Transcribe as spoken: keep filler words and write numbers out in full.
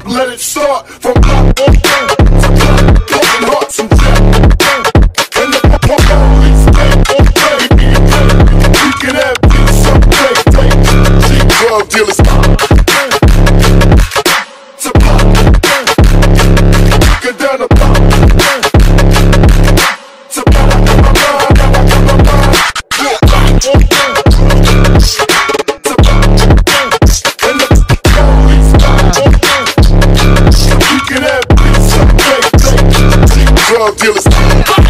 let it start from block on down to block, broken hearts and death. And the police stay on play. We can have peace some day, day. Cheap drug dealers to pop, get down the block. To pop, I got my mind, I got my mind. On down to pop, and the police stop on down. We can have peace some day, day. Cheap drug dealers.